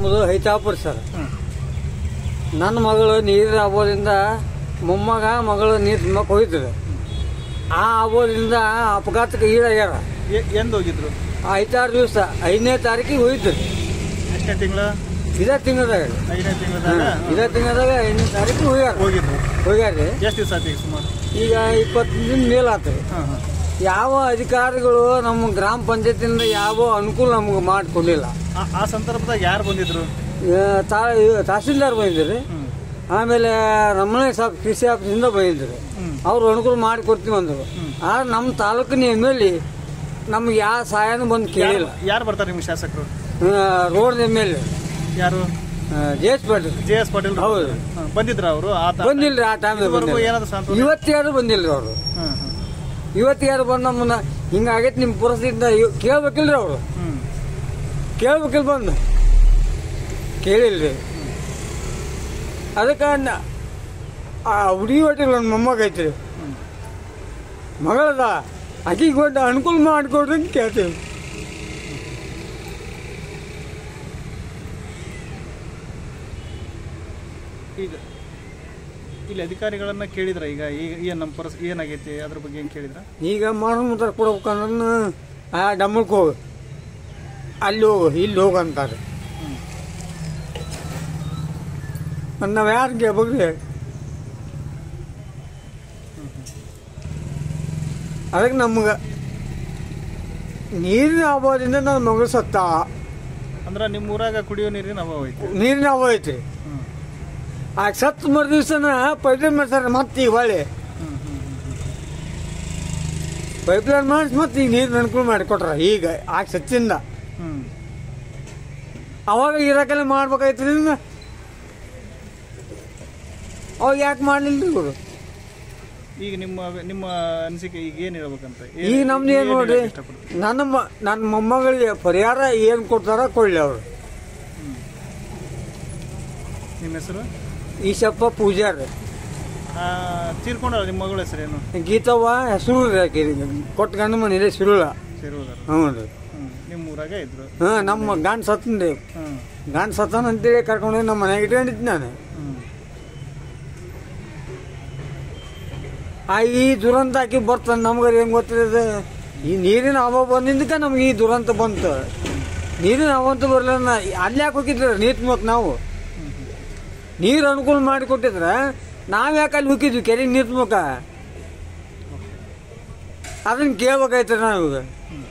ನಮ್ಮದು ಹೈತಾಪುರ ಸರ್. ನನ್ನ ಮಗಳು ನೀರಿನ ಅಭಾವದಿಂದ ಮೊಮ್ಮಗ ಮಗಳು ನೀರು ತುಂಬಕ್ಕೆ ಹೋಗಿದ್ರು. ಆ ಅಭಾವದಿಂದ ಅಪಘಾತಕ್ಕೆ ಈಡಾಗ್ಯಾರ. ಎಂದು ಹೋಗಿದ್ರು? 5-6 ದಿವಸ 5ನೇ ತಾರೀಕಿಗೆ ಹೋಗಿದ್ರು. ಎಷ್ಟನೇ ತಿಂಗಳು? ಇದೇ ತಿಂಗಳದಾಗ 5ನೇ ತಿಂಗಳದಾಗ 5ನೇ ತಾರೀಕಿಗೆ ಹೋಗ್ಯಾರ್ರಿ. ಎಷ್ಟು ದಿವಸ ಆಯ್ತು ಸುಮಾರು? ಈಗ 20 ದಿನ ಮೇಲಾಗ್ತದೆ. ಯಾವ ಅಧಿಕಾರಿಗಳು ನಮ್ಮ ಗ್ರಾಮ ಪಂಚಾಯತಿಯಿಂದ ಯಾವ ಅನುಕೂಲ ನಮ್ಗೆ ಮಾಡಿಕೊಡ್ಲಿಲ್ಲ. ಆ ಸಂದರ್ಭದಾಗ ಯಾರು ಬಂದಿದ್ರು? ತಹಸೀಲ್ದಾರ್ ಬಂದಿದ್ರಿ, ಆಮೇಲೆ ರಮಣ ಸಾಬ್ ಕೃಷಿ ಆಫೀಸಿಂದ ಬಂದಿದ್ರು. ಅವ್ರು ಅನುಕೂಲ ಮಾಡಿಕೊಡ್ತೀವಿ ಅಂದರು. ಆದ್ರೆ ನಮ್ಮ ತಾಲೂಕಿನ ಎಮ್ಮೆಲ್ಲಿ ನಮ್ಗೆ ಯಾವ ಸಹಾಯನೂ ಬಂದು ಕೇಳಿಲ್ಲ. ಯಾರು ಬರ್ತಾರೆ ನಿಮ್ಮ ಶಾಸಕರು? ರೋಡ್ ಎಮ್ಮೆಲ್ಲೆ ಯಾರು? ಜೆ.ಎಸ್. ಪಾಟೀಲ್. ಹೌದು, ಬಂದಿದ್ರ ಅವರು? ಬಂದಿಲ್ರಿ ಆ ಟೈಮ್. ಇವತ್ತಿಗಾರು ಬಂದಿಲ್ರಿ ಅವರು. ಇವತ್ತಿಗಾರು ಬಂದು ನಮ್ಮನ್ನ ಹಿಂಗಾಗೈತಿ ನಿಮ್ಮ ಪರಿಸ್ಥಿತಿ ಕೇಳ್ಬೇಕಿಲ್ರಿ ಅವರು. ಕೇಳ್ಬೇಕಿಲ್ ಬಂದು ಕೇಳಿಲ್ರಿ. ಅದಕ್ಕೆ ಆ ಹುಡುಗಿ ಹೊಟ್ಟಿಲ್ಲ ನನ್ನ ಮೊಮ್ಮಗ ಐತ್ರಿ, ಮಗಳದ ಆಕಿಗೆ ಕೊಟ್ಟು ಅನುಕೂಲ ಮಾಡಿಕೊಡ್ರಿ ಅಂತ ಕೇಳ್ತೀವಿ. ಈಗ ಇಲ್ಲಿ ಅಧಿಕಾರಿಗಳನ್ನ ಕೇಳಿದ್ರ? ಈಗ ಏನು ನಮ್ಮ ಪರಿಸ್ಥಿತಿ ಏನಾಗೈತಿ ಅದ್ರ ಬಗ್ಗೆ ಏನು ಕೇಳಿದ್ರ? ಈಗ ಮಾಡೋ ಮುದ್ರ ಕೊಡ್ಬೇಕಂದ್ರೆ ಆ ಡಮ್ಮಕ್ಕೆ ಹೋಗು, ಅಲ್ಲಿ ಹೋಗು, ಇಲ್ಲಿ ಹೋಗಂತಾರೆ. ನಾವು ಯಾರಿಗೆ ಬಗ್ಗೆ ಅದಕ್ಕೆ ನಮ್ಗೆ ನೀರಿನ ಅಭಾವದಿಂದ ನನ್ನ ಮಗಳು ಸತ್ತ. ಅಂದ್ರೆ ನಿಮ್ಮ ಊರಾಗ ಕುಡಿಯೋ ನೀರಿನ ಅಭಾವ ಐತಿ? ನೀರಿನ ಅಭಾವ ಐತಿ. ಆಗ ಸತ್ತು ಮರು ದಿವ್ಸನ ಪೈಪ್ಲೈನ್ ಮಾಡ್ತಾರೆ. ಮತ್ತೆ ಈಗ ಹೊಳೆ ಪೈಪ್ಲೈನ್ ಮಾಡಿಸಿ ಮತ್ತೆ ಈಗ ನೀರಿನ ಅನುಕೂಲ ಮಾಡಿಕೊಟ್ರ. ಈಗ ಆಗ ಸತ್ತಿಂದ ಅವಾಗ ಇರೋಕೆಲ್ಲ ಮಾಡ್ಬೇಕಾಯ್ತು. ಅವಾಗ ಯಾಕೆ ಮಾಡಲಿಲ್ಲ ಇವರು? ಈಗ ನಿಮ್ಮ ಅನಿಸಿಕೆ ಈಗ ಏನು ಹೇಳ್ಬೇಕಂತ? ಈಗ ನಮ್ದು ಏನು ನೋಡ್ರಿ, ನನ್ನ ಮೊಮ್ಮಗಳಿಗೆ ಪರಿಹಾರ ಏನು ಕೊಡ್ತಾರ ಕೊಡ್ಲಿ ಅವರು. ನಿಮ್ಮ ಹೆಸರು? ಈಶಪ್ಪ ಪೂಜಾರಿ. ತೀರ್ಕೊಂಡ್ರ ನಿಮ್ಮ ಮಗಳ ಹೆಸರೇನು? ಗೀತವ್ವ. ಹೆಸರು ಕೊಟ್ಟು ಗಂಡು ಮನೇಲಿ ಸಿರುಳ. ಹ್ಞೂ ರೀ. ನಿಮ್ಮ ಊರಾಗ ಇದ್ರು? ನಮ್ಮ ಗಂಡು ಸತ್ತನ್ರಿ. ಗಂಡು ಸತ್ತನ ಅಂತೇಳಿ ಕರ್ಕೊಂಡು ನಮ್ಮ ಮನೆಗೆ ಇಟ್ಕೊಂಡಿದ್ದು ನಾನು. ಈ ದುರಂತ ಹಾಕಿ ಬರ್ತಾನೆ. ನಮ್ಗೆ ಹೆಂಗೆ ಗೊತ್ತಿದೆ? ಈ ನೀರಿನ ಅಭಾವ ಬಂದಿದ್ದಕ್ಕೆ ನಮ್ಗೆ ಈ ದುರಂತ ಬಂತು. ನೀರಿನ ಅಭಾವಂತ ಬರಲಿಲ್ಲ. ಅಲ್ಲಿ ಯಾಕೆ ಹೋಗಿದ್ರೆ ನೀರು ತುಂಬಕ್ಕೆ ನಾವು ನೀರು ಅನುಕೂಲ ಮಾಡಿಕೊಟ್ಟಿದ್ರೆ ನಾವು ಯಾಕೆ ಅಲ್ಲಿ ಹೋಗಿದ್ವಿ ಕೆರೆಗೆ ನೀರು ತುಂಬಕ್ಕೆ? ಅದನ್ನು ಕೇಳ್ಬೇಕಾಯ್ತು ನಾವೀಗ.